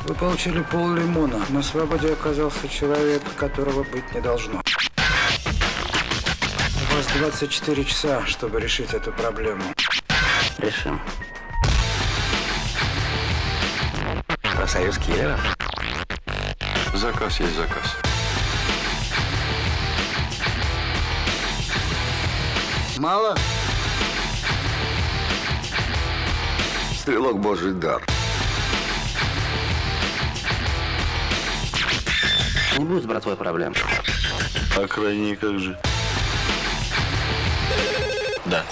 Вы получили пол-лимона. На свободе оказался человек, которого быть не должно. У вас 24 часа, чтобы решить эту проблему. Решим. Профсоюз киллеров? Заказ есть заказ. Мало? Стрелок Божий дар. Не будет с братвой проблем. А крайне как же? Да.